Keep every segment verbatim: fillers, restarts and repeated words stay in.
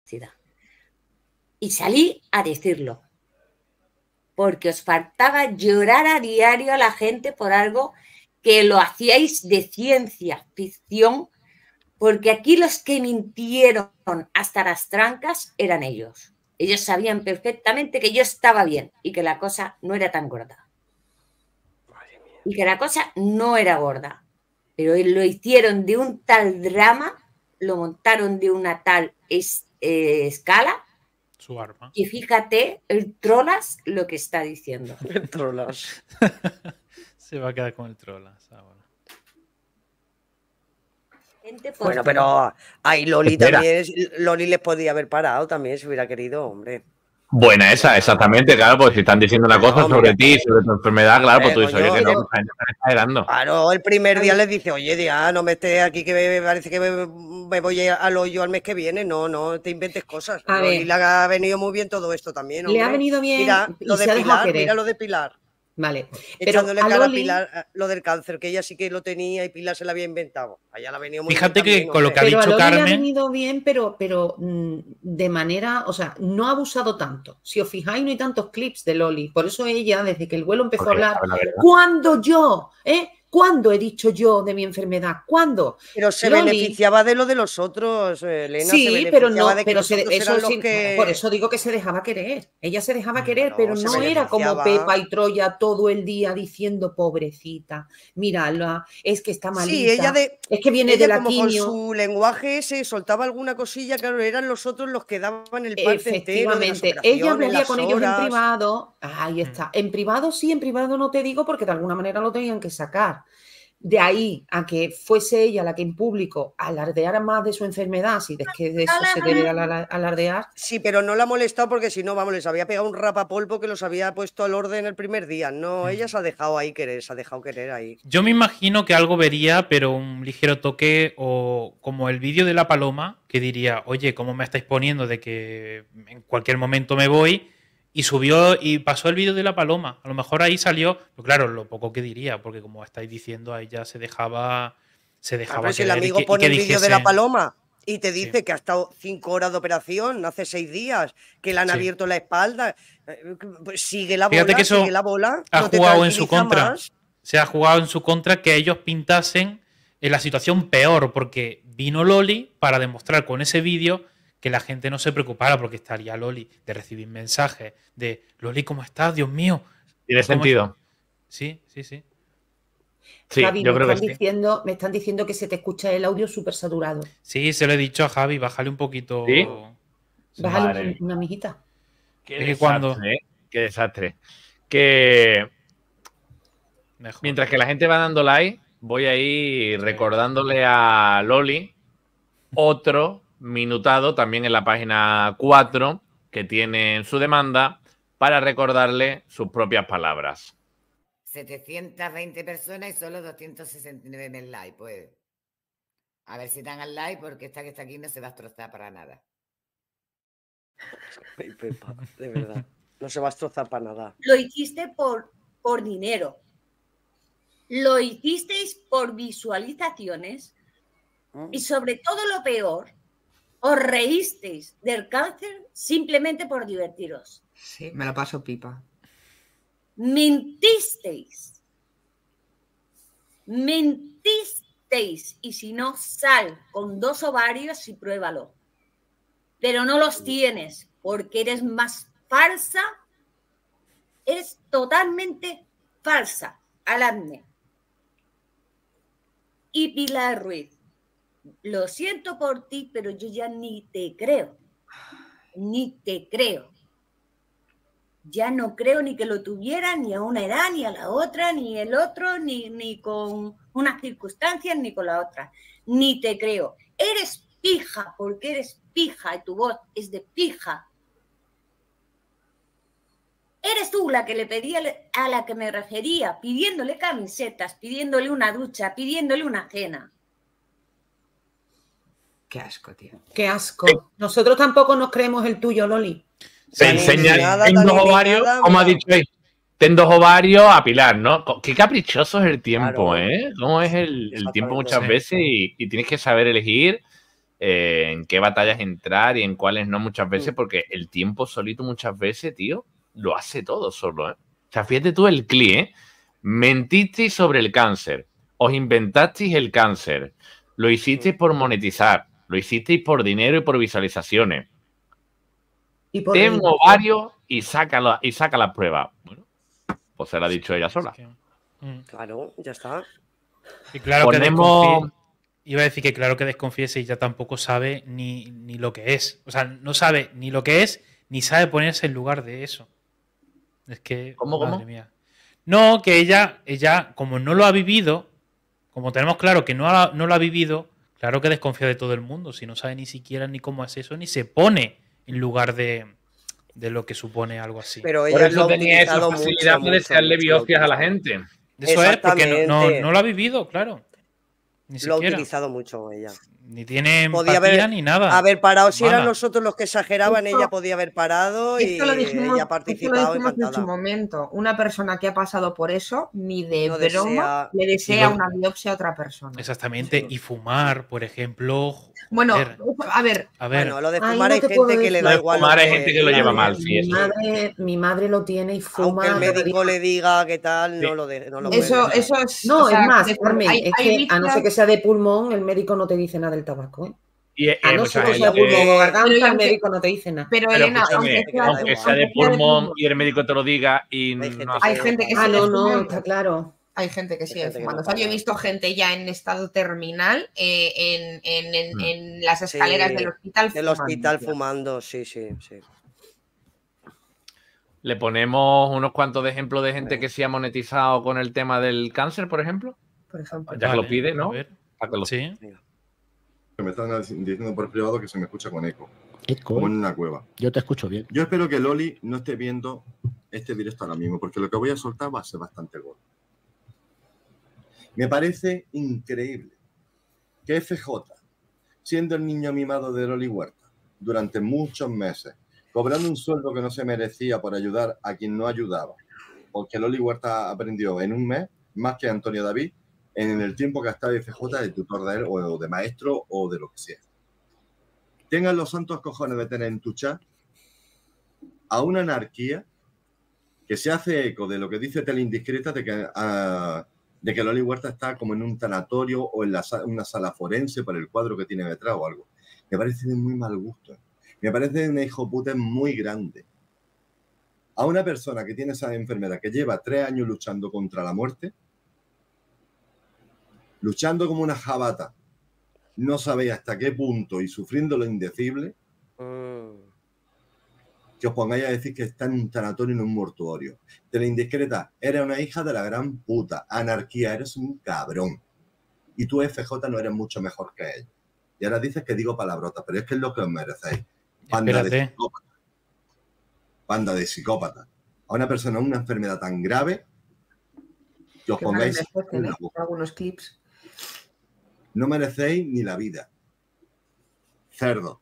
discapacidad. Y salí a decirlo. Porque os faltaba llorar a diario a la gente por algo que lo hacíais de ciencia ficción, porque aquí los que mintieron hasta las trancas eran ellos. Ellos sabían perfectamente que yo estaba bien y que la cosa no era tan gorda. Y que la cosa no era gorda. Pero lo hicieron de un tal drama, lo montaron de una tal es, eh, escala. Su arma. Y fíjate, el Trolas lo que está diciendo. El Trolas. Se va a quedar con el Trolas ahora. Bueno, pero ahí Loli Espera. también, Loli les podía haber parado también si hubiera querido, hombre. Buena esa, exactamente, claro, porque si están diciendo una cosa no, sobre ti, sobre tu enfermedad, claro, pues tú dices, oye, que no, que están exagerando. Claro, el primer día les dice, oye, ya, no me estés aquí que me parece que me, me voy al hoyo al mes que viene, no, no te inventes cosas. A ver. Y le ha venido muy bien todo esto también, hombre. Le ha venido bien. Mira lo de Pilar, mira lo de Pilar. Vale. Echándole cara a Pilar lo del cáncer, que ella sí que lo tenía y Pilar se lo había inventado. Allá la ha venido muy Fíjate bien que también, con lo que ha pero dicho a Loli Carmen. Le ha venido bien, pero, pero mmm, de manera, o sea, no ha abusado tanto. Si os fijáis, no hay tantos clips de Loli. Por eso ella, desde que el vuelo empezó Porque, a hablar, ¿cuándo yo? ¿Eh? ¿Cuándo he dicho yo de mi enfermedad? ¿Cuándo? Pero se Loli, beneficiaba de lo de los otros, Elena. Sí, se pero no, de pero se, eso sí, que... por eso digo que se dejaba querer. Ella se dejaba querer, no, pero se no era como Pepa y Troya todo el día diciendo pobrecita, mírala, es que está malita, sí, ella de, es que viene ella de la como quimio. Con su lenguaje se soltaba alguna cosilla, claro, eran los otros los que daban el parte Efectivamente, entero de ella hablaría con horas. ellos en privado. Ahí está. En privado sí, en privado no te digo porque de alguna manera lo tenían que sacar. De ahí a que fuese ella la que en público alardeara más de su enfermedad, si es que de eso se debe alardear. Sí, pero no la ha molestado porque si no, vamos, les había pegado un rapapolvo que los había puesto al orden el primer día. No, ella se ha dejado ahí querer, se ha dejado querer ahí. Yo me imagino que algo vería, pero un ligero toque, o como el vídeo de la paloma, que diría, oye, ¿cómo me estáis poniendo de que en cualquier momento me voy? Y subió y pasó el vídeo de la paloma. A lo mejor ahí salió, pero claro, lo poco que diría, porque como estáis diciendo, ahí ya se dejaba. Se dejaba. Pero si el amigo que, pone el vídeo dijese... de la paloma y te dice sí. que ha estado cinco horas de operación, hace seis días, que le han sí. abierto la espalda, pues sigue la bola, Fíjate que eso sigue la bola. Ha no jugado en su contra. Más. Se ha jugado en su contra que ellos pintasen en la situación peor, porque vino Loli para demostrar con ese vídeo que la gente no se preocupara, porque estaría Loli de recibir mensajes de Loli, ¿cómo estás? Dios mío. Tiene sentido. Sí, sí, sí. Sí, Javi, yo me, creo están que diciendo, sí. me están diciendo que se te escucha el audio súper saturado. Sí, se lo he dicho a Javi, bájale un poquito. ¿Sí? Bájale Madre. una, una mijita. Qué Es que desastre, cuando... ¿eh? Qué desastre. Que Mejor. Mientras que la gente va dando like, voy a ir recordándole a Loli otro minutado también en la página cuatro que tiene en su demanda para recordarle sus propias palabras. setecientas veinte personas y solo doscientos sesenta y nueve mil likes. Pues a ver si dan al like porque esta que está aquí no se va a destrozar para nada. Ay, Pepa, de verdad. No se va a destrozar para nada. Lo hiciste por, por dinero. Lo hicisteis por visualizaciones y sobre todo lo peor, os reísteis del cáncer simplemente por divertiros. Sí, me la paso pipa. Mentisteis. Mentisteis. Y si no, sal con dos ovarios y pruébalo. Pero no los tienes porque eres más falsa. Eres totalmente falsa al acné. Y Pilar Ruiz, lo siento por ti, pero yo ya ni te creo. Ni te creo. Ya no creo ni que lo tuviera ni a una edad, ni a la otra, ni el otro, ni, ni con unas circunstancias, ni con la otra. Ni te creo. Eres pija, porque eres pija y tu voz es de pija. Eres tú la que le pedía, a la que me refería, pidiéndole camisetas, pidiéndole una ducha, pidiéndole una cena. Qué asco, tío. Qué asco. Nosotros tampoco nos creemos el tuyo, Loli. Se enseña en dos ovarios, como ha dicho ahí, ten dos ovarios a Pilar, ¿no? Qué caprichoso es el tiempo, claro. ¿eh? Cómo es el, el tiempo muchas veces y, y tienes que saber elegir eh, en qué batallas entrar y en cuáles no muchas veces, porque el tiempo solito muchas veces, tío, lo hace todo solo, ¿eh? O sea, fíjate tú el clic, ¿eh? Mentisteis sobre el cáncer, os inventasteis el cáncer, lo hicisteis por monetizar, lo hicisteis por dinero y por visualizaciones. Y por Tengo varios y saca, la, y saca las pruebas. Bueno, pues se lo ha dicho ella sola. Es que, mm. Claro, ya está. Y claro Ponemos- que desconfíe, iba a decir que claro que desconfiese y ya tampoco sabe ni, ni lo que es. O sea, no sabe ni lo que es, ni sabe ponerse en lugar de eso. Es que, ¿Cómo, madre cómo? mía. No, que ella, ella, como no lo ha vivido, como tenemos claro que no, ha- no lo ha vivido, claro que desconfía de todo el mundo. Si no sabe ni siquiera ni cómo es eso, ni se pone en lugar de, de lo que supone algo así. Pero Por ella lo eso ha tenía esa utilizado facilidad mucho, de mucho, desearle mucho, lo ha biopsias a la utilizado. gente. Eso es, porque no, no, Exactamente. no lo ha vivido, claro. Ni Lo ha siquiera. utilizado mucho ella. Ni tiene Podía empatía haber, ni nada. haber parado. Si eran Nada. nosotros los que exageraban, Esto- ella podía haber parado y Esto lo dijimos, ella ha esto lo participado dijimos en su encantada. momento. Una persona que ha pasado por eso, ni de No broma desea- le Y desea lo- una biopsia a otra persona. Exactamente. Y fumar, por ejemplo. Bueno, joder. a ver, A ver, Bueno, lo de Ahí fumar no hay te gente puedo que le decir. da Lo de igual. fumar lo hay que gente que lo diga. lleva mal, sí, mi eso. madre, mi madre lo tiene y fuma. Aunque el cada médico día. le diga que tal, no Sí. lo de, no lo Eso, puede eso dejar. es. No, o sea, es más, de- Carmen, hay- es hay que a no vicios- ser que sea de pulmón, el médico no te dice nada del tabaco, ¿eh? Y eh, A no mucha ser que sea de gente- pulmón o Eh, garganta, pero el aunque- médico no te dice nada. Pero Pero Elena, escúchame, aunque sea, aunque sea de aunque sea de pulmón pulmón, y el médico te lo diga y Hay gente no que hay se- gente que Ah, sigue no, no, fumando. está claro. Hay gente que sigue gente que no fumando. O sea, yo he para. visto gente ya en estado terminal eh, en, en- en- Mm. en las escaleras Sí, del hospital. del fumando, hospital tía. fumando, sí, sí, sí. Le ponemos unos cuantos de ejemplos de gente que se ha monetizado con el tema del cáncer, por ejemplo. Por ejemplo. Ya que vale, lo pide, a ¿no? ver. Para que lo- Sí. Me están diciendo por privado que se me escucha con eco, Eco, como en una cueva. yo te escucho bien. Yo espero que Loli no esté viendo este directo ahora mismo, porque lo que voy a soltar va a ser bastante gordo. Me parece increíble que F J, siendo el niño mimado de Loli Huerta durante muchos meses, cobrando un sueldo que no se merecía por ayudar a quien no ayudaba, porque Loli Huerta aprendió en un mes más que Antonio David en el tiempo que ha estado F J de tutor de él o de maestro o de lo que sea. Tengan los santos cojones de tener en tu chat a una anarquía que se hace eco de lo que dice Teleindiscreta de que, uh, de que Loli Huerta está como en un tanatorio o en la, una sala forense por el cuadro que tiene detrás o algo. Me parece de muy mal gusto. Me parece de una hijo puta muy grande. A una persona que tiene esa enfermedad, que lleva tres años luchando contra la muerte, luchando como una jabata, no sabéis hasta qué punto y sufriendo lo indecible, Mm. que os pongáis a decir que está en un tanatorio y en un mortuorio. Teleindiscreta, eres una hija de la gran puta. Anarquía, eres un cabrón. Y tú, F J, no eres mucho mejor que él. Y ahora dices que digo palabrotas, pero es que es lo que os merecéis. Banda de Espérate. psicópatas. Banda de psicópatas. A una persona con una enfermedad tan grave que os Que pongáis merecen, en la ¿eh? boca. Algunos clips. No merecéis ni la vida. Cerdo.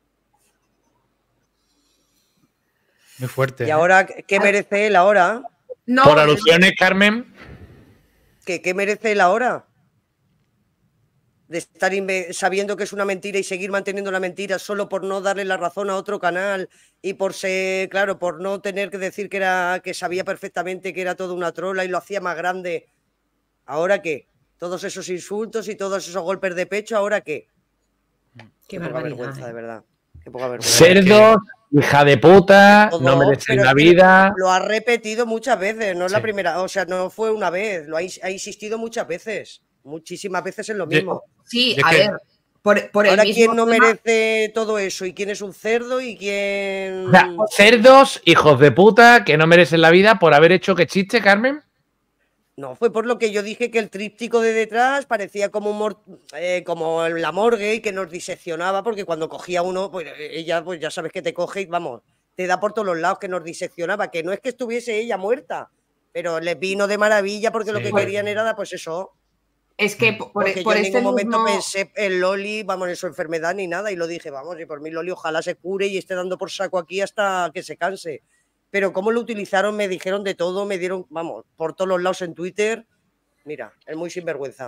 Muy fuerte. Y ¿eh? ahora, ¿qué merece él ahora? No, Por alusiones, Carmen, ¿Qué, qué merece él ahora? De estar inve- sabiendo que es una mentira y seguir manteniendo la mentira solo por no darle la razón a otro canal y por ser, claro, por no tener que decir que era que sabía perfectamente que era toda una trola y lo hacía más grande. ¿Ahora qué? Todos esos insultos y todos esos golpes de pecho, ¿ahora qué? Qué poca barbaridad. vergüenza, ¿eh? de verdad. Qué poca vergüenza. cerdos, hija de puta, Todo, no merecen pero la es que vida. Lo ha repetido muchas veces, no es la Sí. primera, o sea, no fue una vez, lo ha, ins- ha insistido muchas veces, muchísimas veces en lo Yo- mismo. sí, Yo a que- ver, por, por el Ahora, mismo ¿quién no tema- merece todo eso? ¿Y quién es un cerdo? ¿Y quién...? O sea, cerdos, hijos de puta, que no merecen la vida por haber hecho que chiste, Carmen. No, fue por lo que yo dije que el tríptico de detrás parecía como, un mor- eh, como la morgue y que nos diseccionaba, porque cuando cogía uno, pues ella, pues ya sabes que te coge y vamos, te da por todos los lados que nos diseccionaba, que no es que estuviese ella muerta, pero les vino de maravilla porque lo Sí. que querían era, pues eso, es que por, porque por yo en este ningún momento mismo- pensé en Loli, vamos, en su enfermedad ni nada, y lo dije, vamos, y por mí Loli ojalá se cure y esté dando por saco aquí hasta que se canse. Pero cómo lo utilizaron, me dijeron de todo, me dieron, vamos, por todos los lados en Twitter. Mira, es muy sinvergüenza.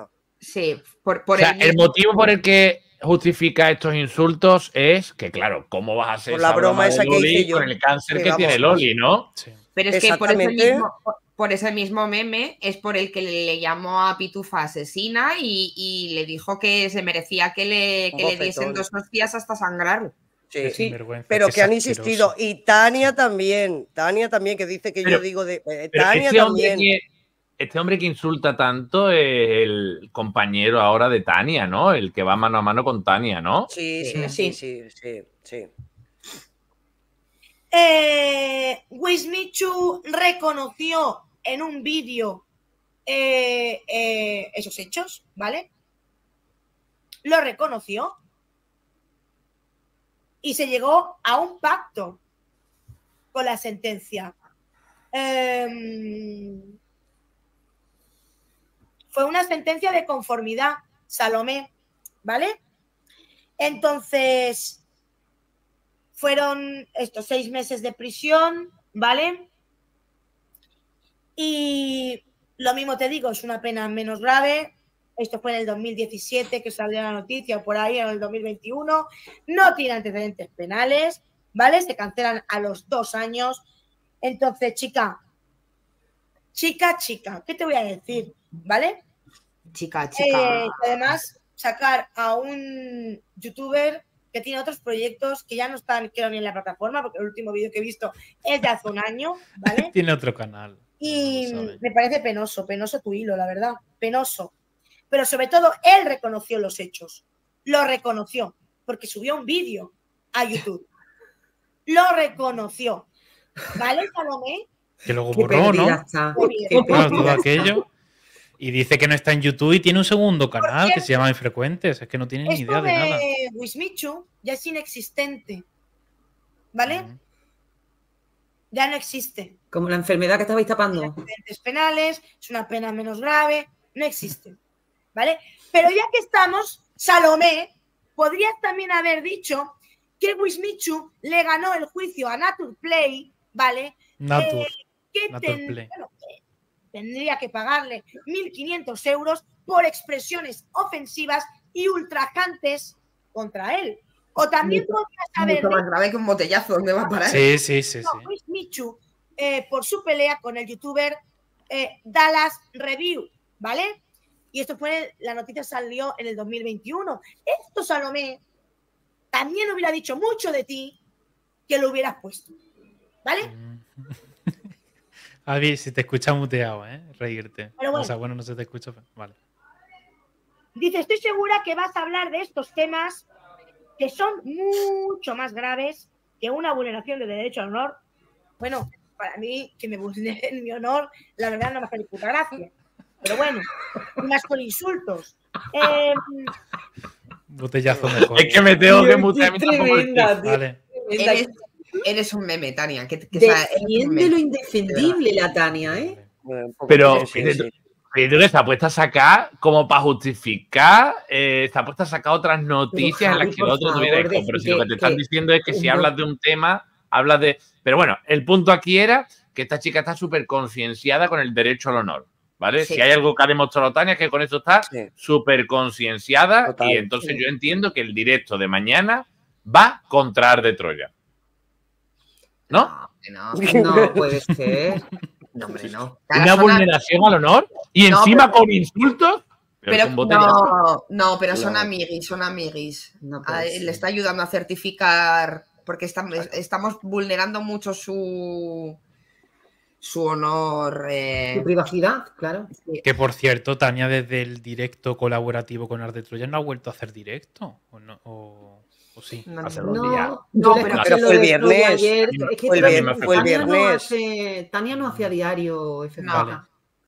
Sí, por, por O sea, el, el mismo- motivo por el que justifica estos insultos es que, claro, ¿cómo vas a hacer Por la esa broma broma de esa que Loli hice yo, con el cáncer que que vamos. tiene Loli, ¿no? Sí. Pero es que por ese, Exactamente. mismo, por, por ese mismo meme es por el que le llamó a Pitufa asesina y, y le dijo que se merecía que le, Un que le diesen bofetón. dos hostias hasta sangrar. Sí. Qué Sí. sinvergüenza, Pero qué que han asqueroso. insistido. Y Tania también. Tania también, que dice que Pero- yo digo de. eh, Pero Tania este hombre, también. que, este hombre que insulta tanto es el compañero ahora de Tania, ¿no? El que va mano a mano con Tania, ¿no? Sí, Sí. sí, sí, sí, sí, sí. Eh, Wismichu reconoció en un vídeo eh, eh, esos hechos, ¿vale? Lo reconoció y se llegó a un pacto con la sentencia. Eh, fue una sentencia de conformidad, Salomé, ¿vale? Entonces, fueron estos seis meses de prisión, ¿vale? Y lo mismo te digo, es una pena menos grave. Esto fue en el dos mil diecisiete que salió la noticia, o por ahí en el dos mil veintiuno. No tiene antecedentes penales, ¿vale? Se cancelan a los dos años. Entonces, chica, chica, chica, ¿qué te voy a decir? ¿Vale? Chica, chica. Eh, además, sacar a un youtuber que tiene otros proyectos que ya no están, creo, ni en la plataforma, porque el último vídeo que he visto es de hace un año, ¿vale? Tiene otro canal. Y No lo sabe. me parece penoso, penoso tu hilo, la verdad, penoso. Pero sobre todo, él reconoció los hechos, lo reconoció, porque subió un vídeo a YouTube. Lo reconoció, ¿vale, Salomé? Que luego Qué borró, ¿no? perdida está. Muy bien. Qué Claro, todo perdida está. aquello. Y dice que no está en YouTube y tiene un segundo canal que se llama Infrecuentes. Es que no tiene ni Esto idea de nada. de Wismichu ya es inexistente, ¿vale? Mm. Ya no existe. Como la enfermedad que estabais tapando. Antecedentes penales, es una pena menos grave, no existe, ¿vale? Pero ya que estamos, Salomé, podrías también haber dicho que Wismichu le ganó el juicio a Naturplay, ¿vale? Natur. Eh, que ten- Naturplay. bueno, que tendría que pagarle mil quinientos euros por expresiones ofensivas y ultrajantes contra él. O también Mucho- podrías haber Mucho más grave que un botellazo. ¿Dónde va a parar? Sí, sí, sí, dicho sí. Wismichu eh, por su pelea con el youtuber eh, Dallas Review, ¿vale? Y esto fue, la noticia salió en el dos mil veintiuno. Esto, Salomé, también hubiera dicho mucho de ti que lo hubieras puesto, ¿vale? Mm. Avi, si te escucha muteado, ¿eh? Reírte. Pero bueno. O sea, bueno, no se te escucha. pero- Vale. Dice, estoy segura que vas a hablar de estos temas que son mucho más graves que una vulneración de derecho al honor. Bueno, para mí, que me vulneren mi honor, la verdad no me hace ni puta gracia. Pero bueno, y más con insultos. Eh, Botellazo mejor. Es que me tengo que Dios, mutear a mí qué tampoco. tremenda, tío. Vale. Tremenda. Eres, eres un meme, Tania. Que, que, o sea, eres un Defiende meme. lo indefendible la Tania, ¿eh? Vale. Bueno, un poco, Pero, sí, sí, pero- sí. pero que está puesta a sacar como para justificar, eh, está puesta a sacar otras noticias en Javi, las que el por otro favor, tuviera eco. decir Pero si que- lo que te están que- diciendo es que si no. hablas de un tema, hablas de. Pero bueno, el punto aquí era que esta chica está súper concienciada con el derecho al honor. ¿Vale? Sí. Si hay algo que ha demostrado Tania es que con eso está Sí. súper concienciada. Total, Y entonces sí. yo entiendo que el directo de mañana va contra Ar de Troya. ¿No? No, No puede ser. no, hombre, no. Una Cara, son vulneración al honor y No, encima con insultos. Pero, Pero es un botellazo. no, no, pero son No. amiguis, son amiguis. No puede A- ser. le está ayudando a certificar porque estamos, estamos vulnerando mucho su su honor. eh, Tu privacidad, claro. Que por cierto, Tania, desde el directo colaborativo con Ar de Troya, no ha vuelto a hacer directo. ¿O, no? o, o sí? no, Hace no. dos días. No, No, yo le pero- escuché pero lo fue el de Troya viernes. ayer. Es que Fue el Tania- vier- fue el Tania no viernes. hace- Tania no hacía diario F J. No. Vale.